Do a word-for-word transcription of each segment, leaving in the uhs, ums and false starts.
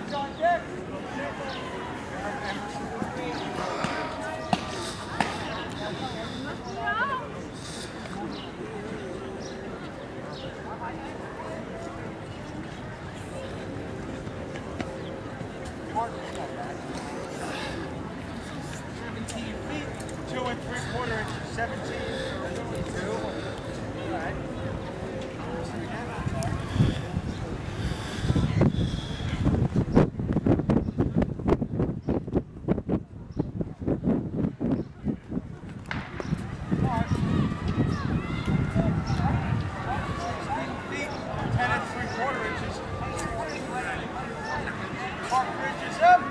seventeen feet, two and three quarter inches, seventeen. Two. All right. ten and three quarter inches. Park bridges up.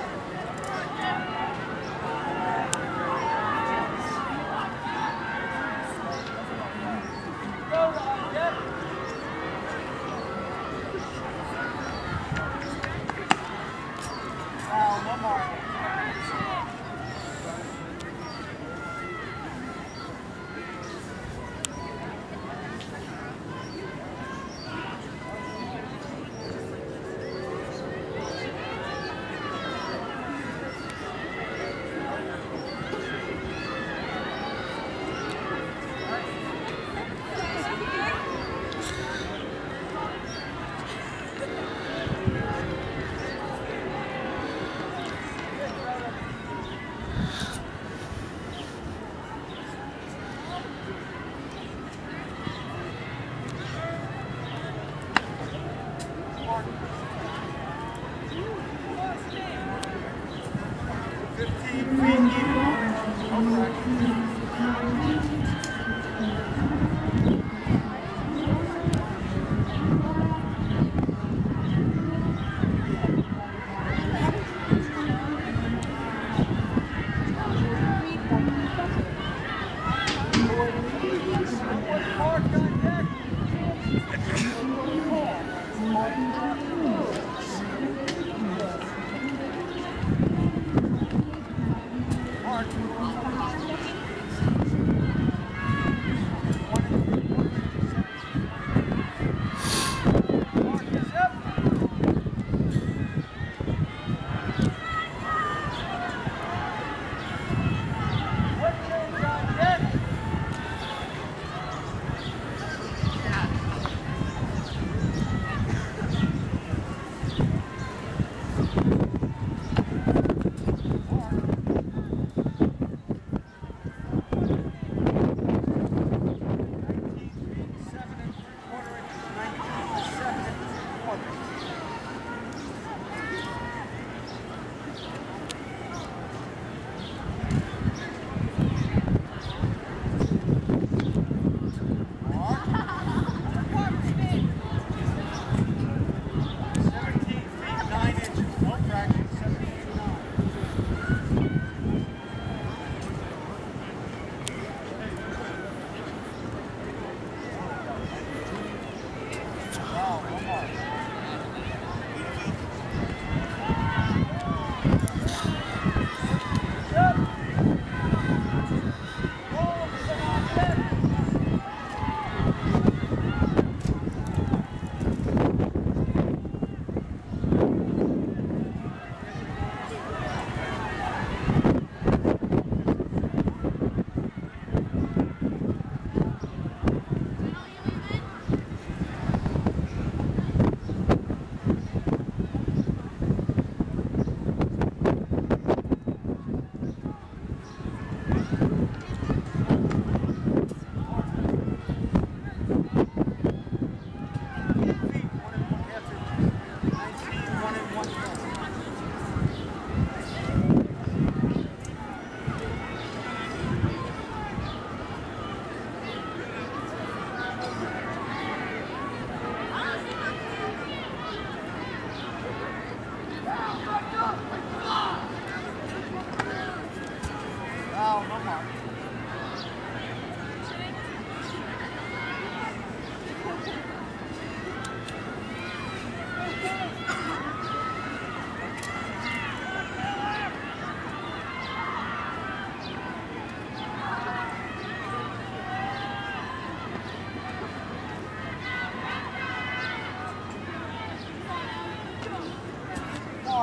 fifteen feet even.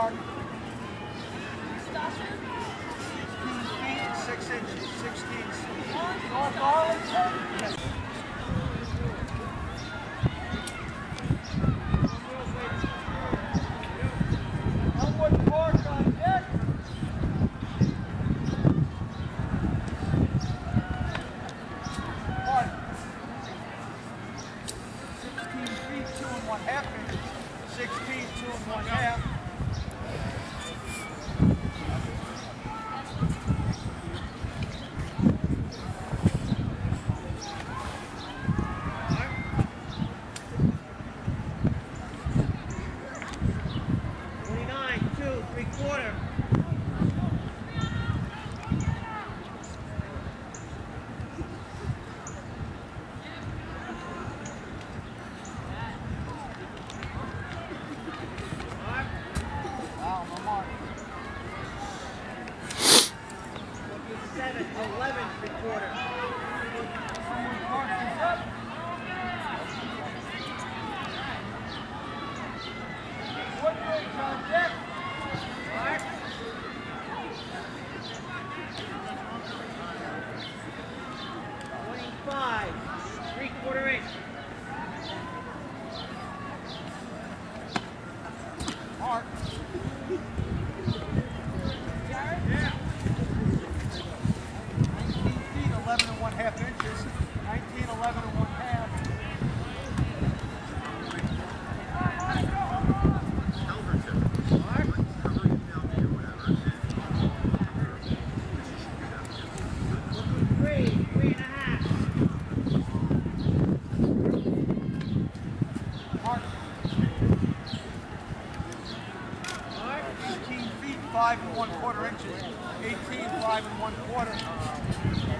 Mark. sixteen feet, six inches. sixteen feet. North Arlington? Yes. Elmwood Park on deck. Mark. sixteen feet, two and one half inches. sixteen, two and one half. twenty-nine, two, three quarter. Wow, my mark. Seven, eleven, three quarter. Elmwood Park is up. Woodbridge on deck. twenty-five, three quarter inch. Mark. Yeah. nineteen feet, eleven and one half inches. nineteen, eleven and one half. Three, three and a half. Mark. Mark. eighteen feet, five and one quarter inches. eighteen, five and one quarter.